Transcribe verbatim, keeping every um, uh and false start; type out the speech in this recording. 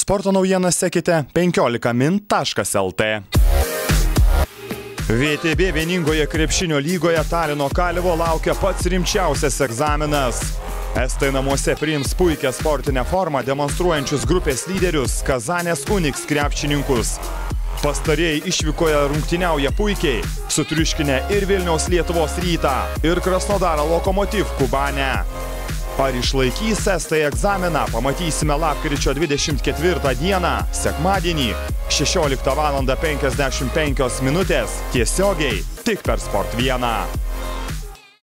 Sporto naujienas sekite penkiolika min taškas el t. V T B vieningoje krepšinio lygoje Talino Kalevo laukia pats rimčiausias egzaminas. Estai namuose priims puikią sportinę formą demonstruojančius grupės lyderius Kazanės Uniks krepšininkus. Pastarieji išvykoje rungtyniauja puikiai, sutriuškinę ir Vilniaus Lietuvos Rytą, ir Krasnodaro Lokomotiv Kubane. Ar išlaikys estai egzaminą, pamatysime lapkričio dvidešimt ketvirtą dieną, sekmadienį, šešioliktą valandą penkiasdešimt penkios minutės, tiesiogiai tik per Sport vieną.